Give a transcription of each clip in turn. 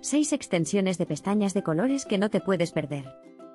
6 extensiones de pestañas de colores que no te puedes perder.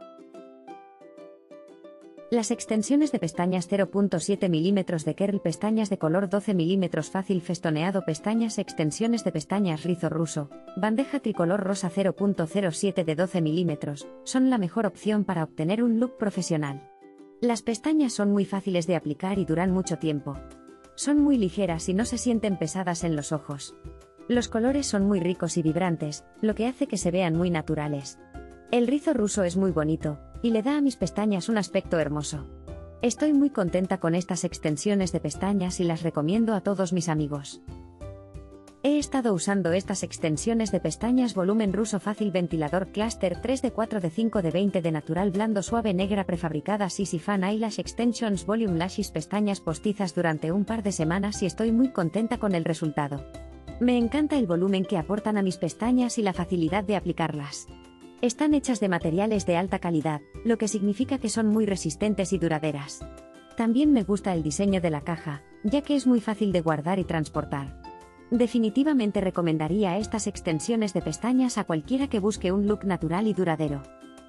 Las extensiones de pestañas 0.7 mm de Curl, pestañas de color 12 mm fácil festoneado, pestañas extensiones de pestañas rizo ruso, bandeja tricolor rosa 0.07 de 12 mm, son la mejor opción para obtener un look profesional. Las pestañas son muy fáciles de aplicar y duran mucho tiempo. Son muy ligeras y no se sienten pesadas en los ojos. Los colores son muy ricos y vibrantes, lo que hace que se vean muy naturales. El rizo ruso es muy bonito, y le da a mis pestañas un aspecto hermoso. Estoy muy contenta con estas extensiones de pestañas y las recomiendo a todos mis amigos. He estado usando estas extensiones de pestañas volumen ruso fácil ventilador cluster 3 de 4 de 5 de 20 de natural blando suave negra prefabricada Sissy Fan Eyelash Extensions Volume Lashes, pestañas postizas durante un par de semanas y estoy muy contenta con el resultado. Me encanta el volumen que aportan a mis pestañas y la facilidad de aplicarlas. Están hechas de materiales de alta calidad, lo que significa que son muy resistentes y duraderas. También me gusta el diseño de la caja, ya que es muy fácil de guardar y transportar. Definitivamente recomendaría estas extensiones de pestañas a cualquiera que busque un look natural y duradero.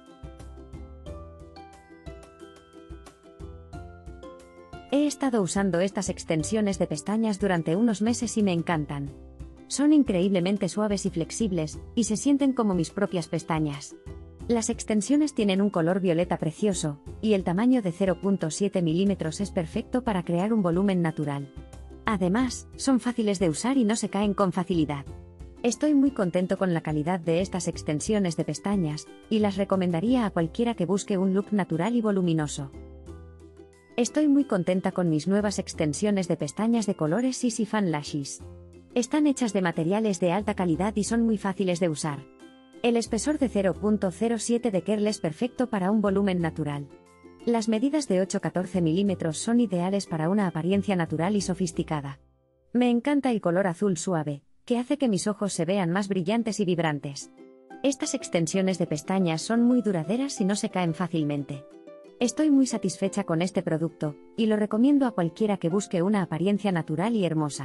He estado usando estas extensiones de pestañas durante unos meses y me encantan. Son increíblemente suaves y flexibles, y se sienten como mis propias pestañas. Las extensiones tienen un color violeta precioso, y el tamaño de 0.7 mm es perfecto para crear un volumen natural. Además, son fáciles de usar y no se caen con facilidad. Estoy muy contento con la calidad de estas extensiones de pestañas, y las recomendaría a cualquiera que busque un look natural y voluminoso. Estoy muy contenta con mis nuevas extensiones de pestañas de colores Sissy Fan Lashes. Están hechas de materiales de alta calidad y son muy fáciles de usar. El espesor de 0.07 de Curl es perfecto para un volumen natural. Las medidas de 8-14 mm son ideales para una apariencia natural y sofisticada. Me encanta el color azul suave, que hace que mis ojos se vean más brillantes y vibrantes. Estas extensiones de pestañas son muy duraderas y no se caen fácilmente. Estoy muy satisfecha con este producto, y lo recomiendo a cualquiera que busque una apariencia natural y hermosa.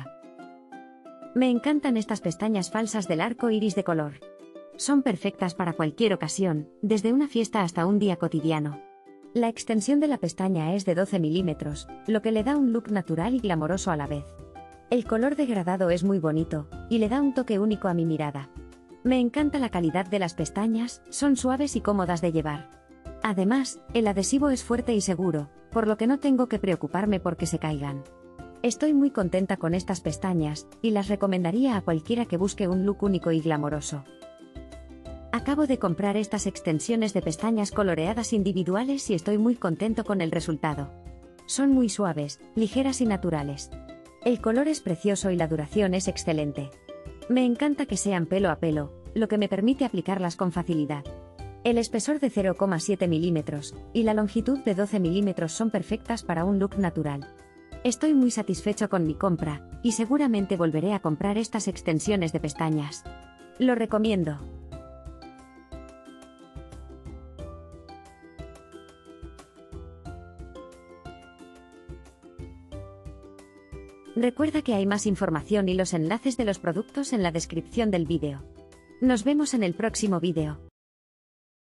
Me encantan estas pestañas falsas del arco iris de color. Son perfectas para cualquier ocasión, desde una fiesta hasta un día cotidiano. La extensión de la pestaña es de 12 mm, lo que le da un look natural y glamoroso a la vez. El color degradado es muy bonito, y le da un toque único a mi mirada. Me encanta la calidad de las pestañas, son suaves y cómodas de llevar. Además, el adhesivo es fuerte y seguro, por lo que no tengo que preocuparme porque se caigan. Estoy muy contenta con estas pestañas, y las recomendaría a cualquiera que busque un look único y glamoroso. Acabo de comprar estas extensiones de pestañas coloreadas individuales y estoy muy contento con el resultado. Son muy suaves, ligeras y naturales. El color es precioso y la duración es excelente. Me encanta que sean pelo a pelo, lo que me permite aplicarlas con facilidad. El espesor de 0,7 mm y la longitud de 12 mm son perfectas para un look natural. Estoy muy satisfecho con mi compra, y seguramente volveré a comprar estas extensiones de pestañas. Lo recomiendo. Recuerda que hay más información y los enlaces de los productos en la descripción del vídeo. Nos vemos en el próximo vídeo.